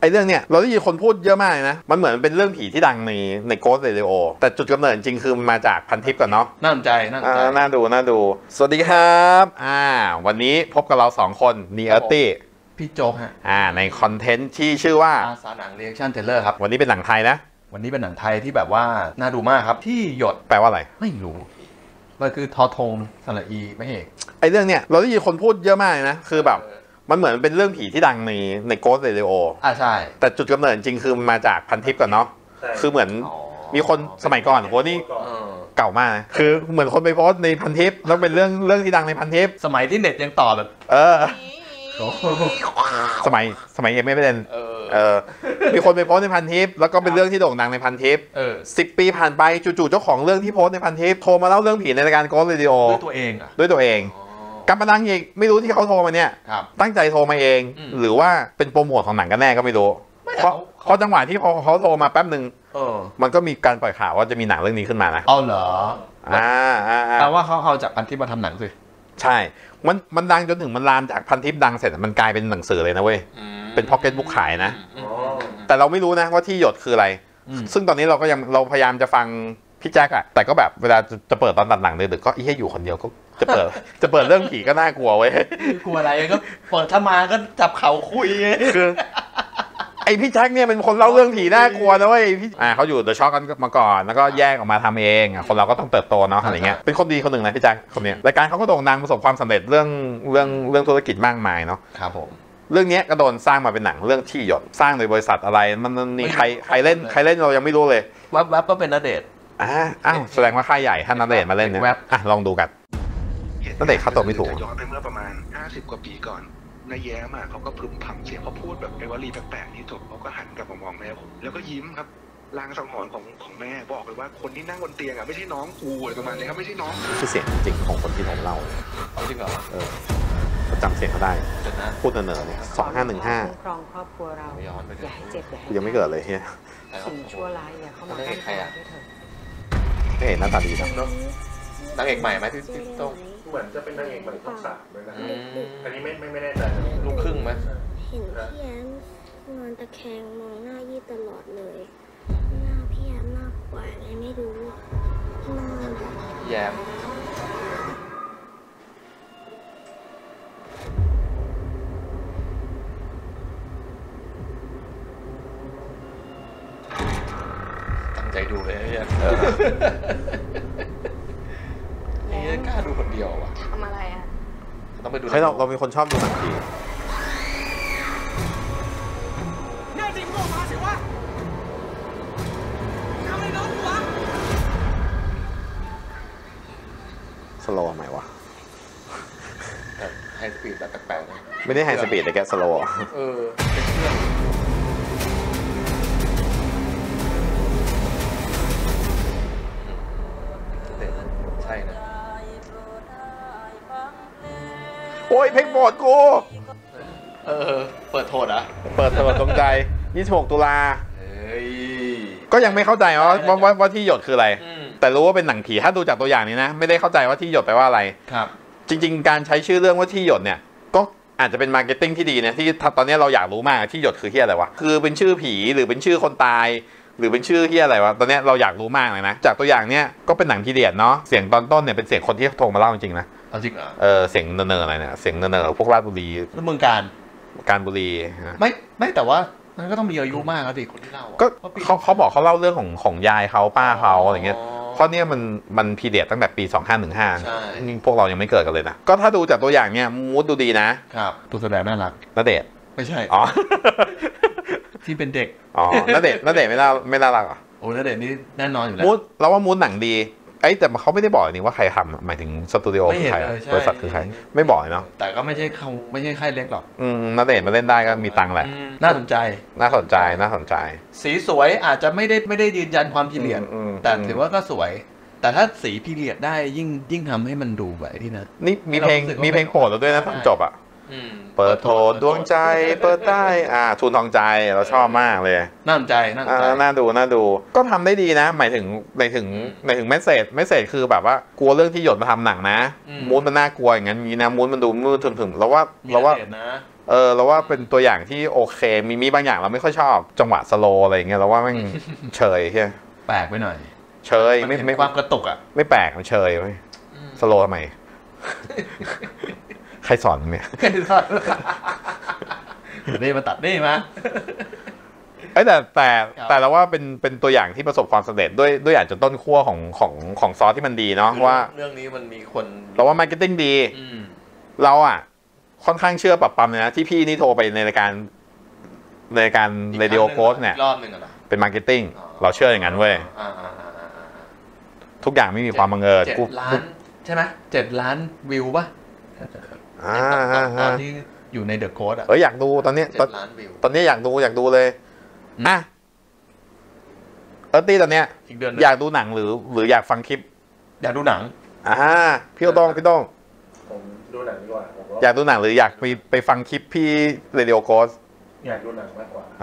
ไอ้เรื่องเนี้ยเราได้ยินคนพูดเยอะมากเลยนะมันเหมือนเป็นเรื่องผีที่ดังในโกสต์เรดิโอแต่จุดกำเนิดจริงคือมาจากพันทิปก่อนเนาะน่าสนใจน่าดูสวัสดีครับวันนี้พบกับเรา2คนนีเออร์ตี้พี่โจ๊กฮะในคอนเทนต์ที่ชื่อว่าอาสาหนัง Reaction Trailer ครับวันนี้เป็นหนังไทยนะวันนี้เป็นหนังไทยที่แบบว่าน่าดูมากครับที่หยดแปลว่าอะไรไม่รู้มันคือทอทงสระอีไม่เอกไอ้เรื่องเนี้ยเราได้ยินคนพูดเยอะมากเลยนะคือแบบมันเหมือนเป็นเรื่องผีที่ดังในโกสต์เรดิโอใช่แต่จุดกำเนิดจริงคือมาจากพันทิปก่อนเนาะคือเหมือนมีคนสมัยก่อนโหนี่เก่ามากนะคือเหมือนคนไปโพสในพันทิปแล้วเป็นเรื่องที่ดังในพันทิปสมัยที่เน็ตยังต่อแบบสมัยยังไม่เป็นมีคนไปโพสในพันทิปแล้วก็เป็นเรื่องที่โด่งดังในพันทิป10 ปีผ่านไปจู่ๆเจ้าของเรื่องที่โพสในพันทิปโทรมาเล่าเรื่องผีในรายการโกสต์เรดิโอด้วยตัวเองกำลังอีกไม่รู้ที่เขาโทรมาเนี่ยตั้งใจโทรมาเองหรือว่าเป็นโปรโมทของหนังกันแน่ก็ไม่รู้เพราะจังหวะที่เขาโทรมาแป๊บหนึ่งมันก็มีการปล่อยข่าวว่าจะมีหนังเรื่องนี้ขึ้นมานะเอาเหรอแต่ว่าเขาเอาจากพันทิปมาทำหนังสิใช่มันดังจนถึงมันลามจากพันทิปดังเสร็จมันกลายเป็นหนังสือเลยนะเว้ยเป็นพ็อกเก็ตบุ๊กขายนะแต่เราไม่รู้นะว่าที่หยดคืออะไรซึ่งตอนนี้เราพยายามจะฟังพี่แจ็คอะแต่ก็แบบเวลาจะเปิดตอนตัดหนังดึกๆก็อีให้อยู่คนเดียวก็จะเปิดเรื่องผีก็น่ากลัวเว้ยกลัวอะไรก็เปิดถ้ามาก็จับเขาคุยคือไอพี่แจ็คเนี่ยเป็นคนเล่าเรื่องผีน่ากลัวนะเว้ยเขาอยู่เดอะช็อคกันมาก่อนแล้วก็แยกออกมาทำเองคนเราก็ต้องเติบโตเนาะอะไรเงี้ยเป็นคนดีคนหนึ่งนะพี่แจ็คคนนี้รายการเขาก็โด่งดังประสบความสำเร็จเรื่องธุรกิจมากมายเนาะครับผมเรื่องนี้ก็โดนสร้างมาเป็นหนังเรื่องที่หยดสร้างโดยบริษัทอะไรมันนี่ใครเล่นเรายังไม่รู้เลยแวบก็เป็นณเดชน์แสดงว่าค่ายใหญ่ท่านณเดชน์มาเล่นเนี่ยลองดูกันณเดชน์เขาตัวไม่ถูกย้อนไปเมื่อประมาณ50 กว่าปีก่อนนายแย้มเขาก็พึมพำเสียงเขาพูดแบบไอ้วลีแปลกๆนี้จบเขาก็หันกลับมามองแม่ผมแล้วก็ยิ้มครับลางสังหรณ์ของแม่บอกเลยว่าคนที่นั่งบนเตียงไม่ใช่น้องกูอะไรประมาณนี้ครับไม่ใช่น้องคือเสียงจริงของคนที่ผมเล่าจริงเหรอจำเสียงเขาได้พูดเนอเนี่ย2515 ครองครอบครัวเราอย่าให้เจ็บยังไม่เกิดเลยเฮียสิ่งชั่วร้ายอย่าเข้ามาใกล้ด้วยเถิดไม่เห็นหน้าตาดีนะนางเอกใหม่ไหมพี่โต้งเหมือนจะเป็นนางเอกใหม่ช่อง3เลยนะอันนี้ไม่แน่ใจลูกครึ่งไหมเห็นพี่แย้มนอนตะแคงมองหน้ายี่ตลอดเลยหน้าพี่แย้มน่ากว่าไงไม่รู้นอนแย้มตั้งใจดูเลยเนี่ยกล้าดูคนเดียวอ่ะทำอะไรอ่ะต้องไปดูเราเป็นคนชอบดูหนังผีแน่จริงก็มาสิวะทำอะไรน้องวะสโลว์ไหมวะไฮสปีดแบบแปลกๆไม่ได้ไฮสปีดแต่แกสโลว์เป็นเครื่องใช่นะโอ้ยเพลงโปรดกูเปิดโทษอะเปิดตรงใจ26 ตุลาก็ยังไม่เข้าใจว่าที่หยดคืออะไรแต่รู้ว่าเป็นหนังผีถ้าดูจากตัวอย่างนี้นะไม่ได้เข้าใจว่าที่หยดแปลว่าอะไรครับจริงๆการใช้ชื่อเรื่องว่าที่หยดเนี่ยก็อาจจะเป็นมาร์เก็ตติ้งที่ดีนะที่ตอนนี้เราอยากรู้มากที่หยดคือเฮียอะไรวะคือเป็นชื่อผีหรือเป็นชื่อคนตายหรือเป็นชื่อเฮียอะไรวะตอนนี้เราอยากรู้มากเลยนะจากตัวอย่างเนี้ยก็เป็นหนังพีเรียดเนาะเสียงตอนต้นเนี่ยเป็นเสียงคนที่โทรมาเล่าจริงๆนะจริงเหรอเสียงเนออะไรเนี่ยเสียงเนอพวกราชบุรีแล้วเมืองการบุรีไม่แต่ว่ามันก็ต้องมีอายุมากแล้วดิคนที่เล่าก็เขาบอกเขาเล่าเรื่องของยายเขาป้าเขาอะไรเงี้ยเพราะเนี่ยมันพีเรียดตั้งแต่ปี2515นี่พวกเรายังไม่เกิดกันเลยนะก็ถ้าดูจากตัวอย่างเนี่ยมูดดูดีนะครับตัวแสดงน่ารักณเดชน์ไม่ใช่ที่เป็นเด็กณเดชน์ไม่น่ารักอ่ะโอ้ณเดชน์นี่แน่นอนอยู่แล้วมูดเราว่ามูดหนังดีแต่เขาไม่ได้บอกนี่ว่าใครทำหมายถึงสตูดิโอคือใครบริษัทคือใครไม่บอกเนาะแต่ก็ไม่ใช่ค่ายเล็กหรอกณเดชน์มาเล่นได้ก็มีตังค์แหละน่าสนใจสีสวยอาจจะไม่ได้ยืนยันความพีเรียดแต่ถือว่าก็สวยแต่ถ้าสีพีเรียดได้ยิ่งทำให้มันดูแบบที่นะนี่มีเพลงโปรดเราด้วยนะตอนจบอ่ะเปิดโทนดวงใจเปิดได้ทูนทองใจเราชอบมากเลยน่าสนใจน่าดูก็ทำได้ดีนะหมายถึงเมสเสจคือแบบว่ากลัวเรื่องที่หยดมาทำหนังนะมูดมันน่ากลัวอย่างนั้นมีนะมูดมันดูมืดถึงแล้วว่าเราว่าเป็นตัวอย่างที่โอเคมีบางอย่างเราไม่ค่อยชอบจังหวะสโลอะไรอย่างเงี้ยเราว่าแม่ง เฉยใช่แปลกไปหน่อยเฉยไม่ความกระตุกอ่ะไม่แปลกมันเฉยไว้สโลทำไม ใครสอนเนี่ยใครสอนนี่มาตัดนี่มาแต่เราว่าเป็นตัวอย่างที่ประสบความสำเร็จด้วยอาจจะต้นขั้วของซอสที่มันดีเนาะว่าเรื่องนี้มันมีคนเราว่ามาร์เก็ตติ้งดีเราอ่ะค่อนข้างเชื่อปรับปั๊มนะที่พี่นี่โทรไปในรายการเรดิโอโค้ดเนี่ยรอบนึงอะเป็นมาร์เก็ตติ้งเราเชื่ออย่างนั้นเว้ยทุกอย่างไม่มีความบังเอิญ 7 ล้านใช่ไหม7 ล้านวิวป่ะตอนที่อยู่ในเดอะโค้ดอ่ะอยากดูตอนนี้ตอนนี้อยากดูเลยอ่ะตี้ตอนเนี้ยอยากดูหนังหรืออยากฟังคลิปอยากดูหนังพี่ต้องผมดูหนังดีกว่าอยากดูหนังหรืออยากไปฟังคลิปพี่เรดิโอโค้ดอยากดูหนังมากกว่า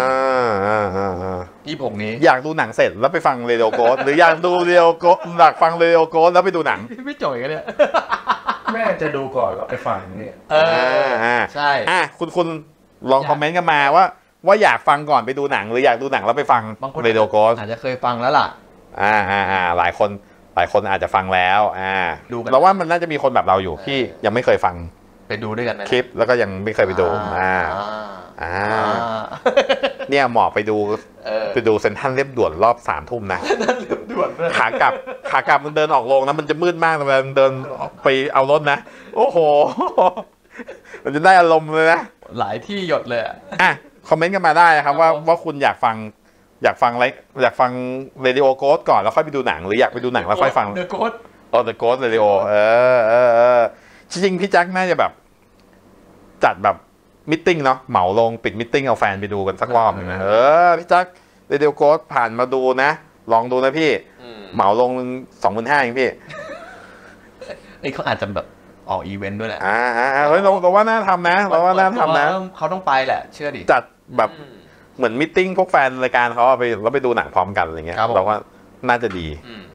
26นี้อยากดูหนังเสร็จแล้วไปฟังเรดิโอโค้ดหรืออยากดูเรดิโอโค้ดอยากฟังเรดิโอโค้ดแล้วไปดูหนังไม่จ่อยกันเนี่ยแม่จะดูก่อนแล้วไปฟังเนี่ยใช่คุณลองคอมเมนต์กันมาว่าอยากฟังก่อนไปดูหนังหรืออยากดูหนังแล้วไปฟังเรดิโอโค้ดอาจจะเคยฟังแล้วล่ะหลายคนอาจจะฟังแล้วเราว่ามันน่าจะมีคนแบบเราอยู่ที่ยังไม่เคยฟังไปดูด้วยกันคลิปแล้วก็ยังไม่เคยไปดูเนี่ยหมอไปดูเซ็นทรัลเรียบด่วนรอบ3 ทุ่มนะขากลับมันเดินออกโรงนะมันจะมืดมากแต่มันเดินไปเอารถนะโอ้โหมันจะได้อารมณ์เลยนะหลายที่หยดเลยคอมเมนต์กันมาได้นะครับว่าคุณอยากฟังเรดิโอโค้ดก่อนแล้วค่อยไปดูหนังหรืออยากไปดูหนังแล้วค่อยฟัง The Ghost The Ghost Radio จริงๆพี่แจ็คน่าจะแบบจัดแบบมิทติ้งเนาะเหมาลงปิดมิทติ้งเอาแฟนไปดูกันสักรอบนึงนะพี่แจ็คเรดิโอโค้ดผ่านมาดูนะลองดูนะพี่เหมาลง 25,000 เองพี่เขาอาจจะแบบออกอีเวนต์ด้วยแหละเราว่าน่าทำนะเราว่าน่าทำนะเขาต้องไปแหละเชื่อดิจัดแบบเหมือนมิทติ้งพวกแฟนรายการเขาไปแล้วไปดูหนังพร้อมกันอะไรเงี้ยเราว่าน่าจะดี